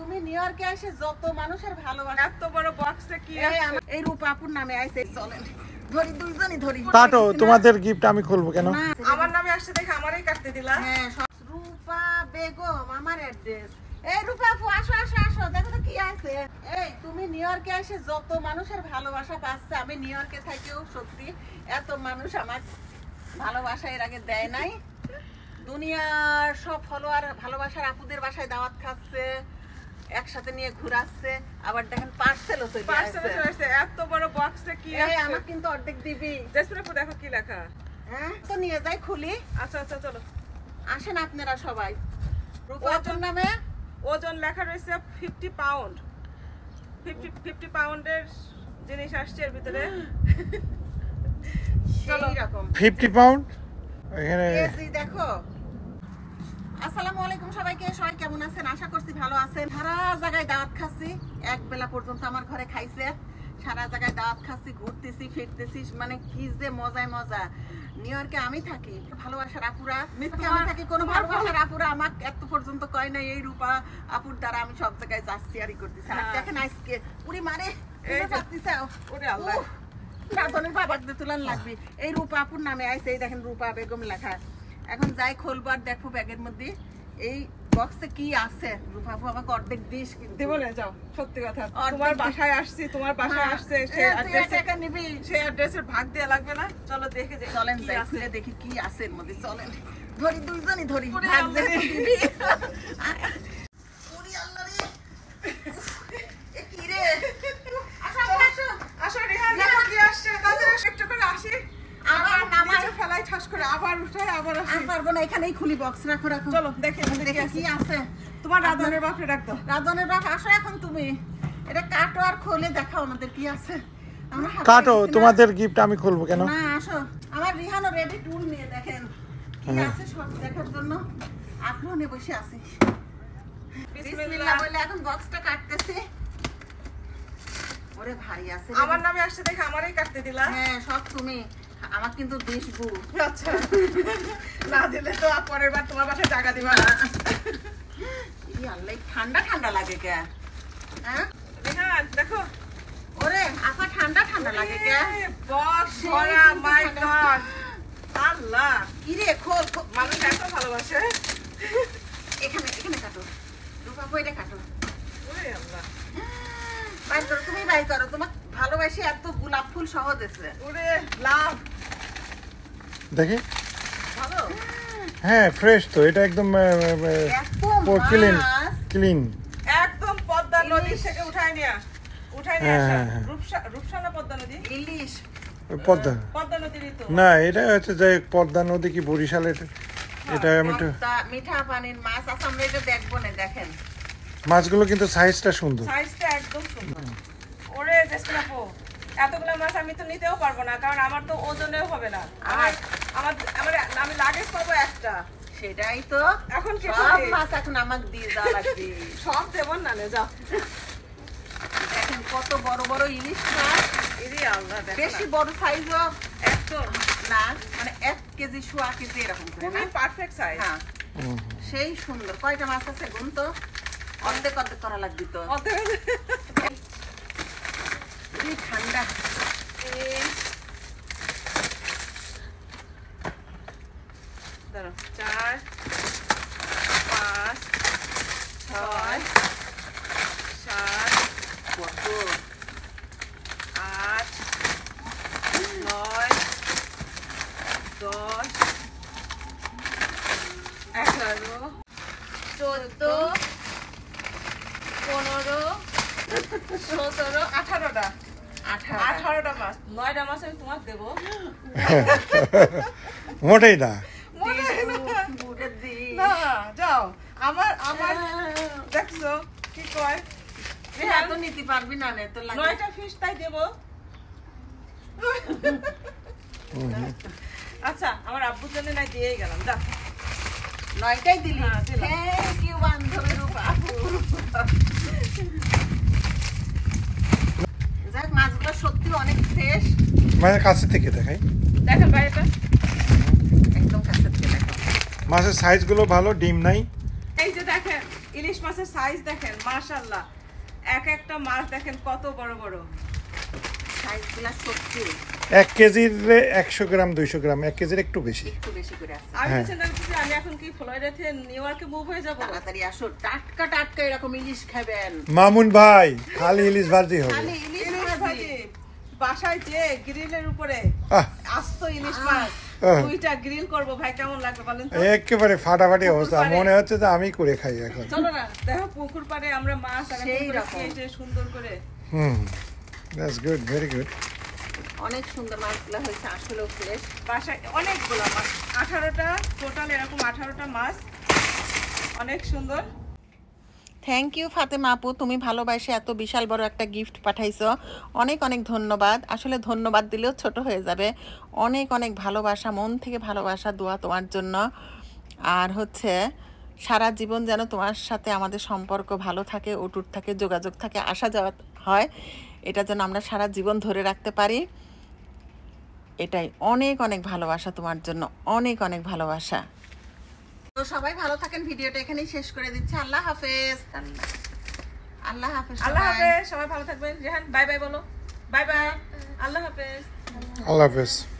তুমি নিউ ইয়র্কে এসে যত মানুষের ভালোবাসা এত বড় বক্সে কি আছে এই রূপাপুর নামে আইছে চলেন ধরি দুইজনই ধরি কাটো তোমাদের গিফট আমি খুলবো কেন আমার নামে আসছে দেখে আমারই কাটতে দিলা হ্যাঁ রূপা বেগম আমার অ্যাড্রেস এই রূপাপু আসো আসো আসো দেখো তো কি আছে এই তুমি নিউ ইয়র্কে এসে যত মানুষের ভালোবাসা পাচ্ছে আমি নিউ ইয়র্কে থাকেও সত্যি এত মানুষ আমার ভালোবাসা এর আগে দেয় নাই দুনিয়ার সব ফলোয়ার ভালোবাসার আপুদের বাসায় দাওয়াত খাচ্ছে একসাথে নিয়ে ঘুরাচ্ছে আবার দেখেন পার্সেলও চলে আসছে এত বড় বক্সে কি এই আছে আমার কিন্তু অর্ধেক দিবি ডেসপ্লেতে দেখো কি লেখা হ্যাঁ তো নিয়ে যাই খুলি আচ্ছা আচ্ছা চলো আসেন আপনারা সবাই রূপাপুর নামে ওজন লেখা রয়েছে 50 পাউন্ড 50 পাউন্ডের জিনিস আসছে এর ভিতরে চলো এরকম 50 পাউন্ড এখানে কেজি দেখো আসসালামু আলাইকুম সবাইকে সবাই কেমন আছেন আশা করছি ভালো আছেন সারা জায়গায় দাওয়াত খাচ্ছি এক বেলা পর্যন্ত আমার ঘরে খাইছে সারা জায়গায় দাওয়াত খাচ্ছি ঘুরতেছি ফিরতেছি মানে কি যে মজায় মজা নিউ ইয়র্কে আমি থাকি ভালোবাসার আপুরা আমি থাকি কোনো ভালোবাসার আপুরা আমাকে এত পর্যন্ত কয় না এই রূপা আপুর দ্বারা আমি সব জায়গায় যাচ্ছি আর করতেছি আর দেখেন আজকে উড়ি মারে এই যাচ্ছিস ওরে আল্লাহ রাধনের বাবার দিয়ে তুলান লাগবে এই রূপা আপুর নামে আইছে এই দেখেন রূপা বেগম লেখা এখন যাই খুলবো আর দেখো ব্যাগের মধ্যে এই বক্সে কি আছে রূপা আপু আমাকে অর্ধেক দিস দেবো না যাও সত্যি কথা তোমার বাসায় আসছি তোমার বাসায় আসছে সেই অ্যাড্রেসে নিবি সেই অ্যাড্রেসের ভাগ দেয়া লাগবে না চলো দেখে যাই চলেন যাই খুলে দেখি কি আছে এর মধ্যে চলেন ধরি দুইজনই ধরি ভাগ দিয়ে দিবি ওরে আল্লাহ রে এ কি রে আসো আসো আসো রেহান দেখো কি আসছে কাজে একটু করে আসি আবার নামাই ফেলাই ঠাস করে আবার উঠাই আবার আসি আর পারবো না এখানেই খুলি বক্স রাখো রাখো চলো দেখে দেখি কি আছে তোমার রাধনের বাপরে ডাক দাও রাধনের বাপ আসো এখন তুমি এটা কাটো আর খুলে দেখাও আমাদের কি আছে আমরা কাটো তোমাদের গিফট আমি খুলবো কেন না আসো আমার রিহানও রেডি টুল নিয়ে দেখেন কি আছে সব দেখার জন্য আগ্রহ নিয়ে বসে আছি বিসমিল্লাহ বলে এখন বক্সটা কাটতেছি ওরে ভারী আছে আমার নামে আসছে দেখে আমারই কাটতে দিলা হ্যাঁ সব তুমি আমার কিন্তু দিশবু আচ্ছা না দিলে তো পরের বার তোমার বাসায় টাকা দিবা না ই আল্লাহ ঠান্ডা ঠান্ডা লাগে কে হ্যাঁ রেহান দেখো ওরে আপা ঠান্ডা ঠান্ডা লাগে কে বক্স ভরা মাই গড আল্লাহ কি রে খোল মানুষ এত ভালোবাসে এখানে এখানে কাটো রূপাপু এটা কাটো ওরে আল্লাহ বাই করো তুমি বাই করো তোমার ভালোবাসি এত গোলাপ ফুল সহ দিছে ওরে লাভ ভালো দেখি হ্যাঁ ফ্রেশ তো এটা একদম ক্লিন ক্লিন একদম পদ্মা নদী থেকে উঠায় নিয়ে আসা রূপসানা পদ্মা নদী ইলিশ পদ্মা পদ্মা নদীরই তো না এটা হচ্ছে যে পদ্মা নদী কি বরিশালের এটা আমি একটু মিঠা পানির মাছ আছে আমরা এটা দেখবো না দেখেন মাছগুলো কিন্তু সাইজটা সুন্দর সাইজটা একদম সুন্দর ওরে জেসমিনাপু এতগুলো মাছ আমি তো নিতেও পারবো না কারণ আমার তো ওজনেও হবে না আমি লাগেজ পাবো একটা সেটাই তো এখন কি সব মাছ এখন আমাকে দিয়ে দেওয়া লাগবে সব দেবো না যাও দেখেন কত বড় বড় ইলিশ মাছ ইরি আল্লাহ দেখো বেশি বড় সাইজও একদম না মানে 1 কেজি সোয়া কেজি এরকম করে খুবই পারফেক্ট সাইজ হ্যাঁ সেই সুন্দর কয়টা মাছ আছে গুণ তো অর্ধেক অর্ধেক করা লাগবে তো ঠান্ডা ধরো 4 5 6 7 কত 8 9 10 11 14 15 17 18টা 18টা মাছ 9টা মাছ আমি তোমাকে দেবো মোটেই না না যাও আমার দেখছো কি কয় তো নিতে পারবি না তো 9টা ফিশ তাই দেবো আচ্ছা আমার আব্বুর জন্য নাই দিয়েই গেলাম যা 9টাই দিলি হ্যাঁ, দিলাম। থ্যাংক ইউ বান্ধবী রূপা যাক মাছগুলো সত্যি অনেক ফ্রেশ মানে কাছে থেকে দেখাই দেখেন বাইরেটা একদম কাছে থেকে দেখো মাছের সাইজগুলো ভালো ডিম নাই এই যে দেখেন ইলিশ মাছের সাইজ দেখেন মাশাআল্লাহ, এক একটা মাছ দেখেন কত বড় বড় সাইজগুলা সত্যি 1 কেজির 100 গ্রাম 200 গ্রাম, 1 কেজির একটু বেশি। একটু বেশি করে আছে। আমি চিন্তা করতেছি আমি এখন কি ফ্লোরিডা থেকে নিউ ইয়র্কে মুভ হয়ে যাব। তাড়াতাড়ি আসো, টাটকা টাটকা এরকম ইলিশ খাবেন। মামুন ভাই খালি ইলিশ ভাজি হবে। খালি ইলিশ ইলিশ ভাজি। ভাজি বাসায় যে গ্রিলের উপরে আহ, আস্ত ইলিশ মাছ আহ। দুইটা গ্রিল করব ভাই, কেমন লাগবে বলেন তো? একেবারে ফাটাফাটি অবস্থা, পুকুর পাড়ে। মনে হচ্ছে যে আমি করে খাই এখন। চলো না দেখো পুকুর পাড়ে আমরা মাছ আর সেই সেই রকম। কেটে সুন্দর করে। That's good, very good. অনেক সুন্দর মাছগুলো হয়েছে, আসলেও ফ্রেশ। বাসায় অনেকগুলো মাছ, 18টা টোটাল, এরকম 18টা মাছ, অনেক সুন্দর। থ্যাংক ইউ ফাতেমা আপু, তুমি ভালোবাসে এত বিশাল বড় একটা গিফট পাঠাইছো, অনেক অনেক ধন্যবাদ। আসলে ধন্যবাদ দিলেও ছোট হয়ে যাবে। অনেক অনেক ভালোবাসা, মন থেকে ভালোবাসা, দোয়া তোমার জন্য। আর হচ্ছে সারা জীবন যেন তোমার সাথে আমাদের সম্পর্ক ভালো থাকে, অটুট থাকে, যোগাযোগ থাকে, আসা যাওয়া হয়, এটা যেন আমরা সারা জীবন ধরে রাখতে পারি। এটাই অনেক অনেক ভালোবাসা তোমার জন্য, অনেক অনেক ভালোবাসা। তো সবাই ভালো থাকেন, ভিডিওটা এখানেই শেষ করে দিচ্ছি। আল্লাহ হাফেজ। আল্লাহ হাফেজ। আল্লাহ হাফেজ, সবাই ভালো থাকবেন। রেহান বাই বাই বলো। বাই বাই, আল্লাহ হাফেজ। আল্লাহ হাফেজ।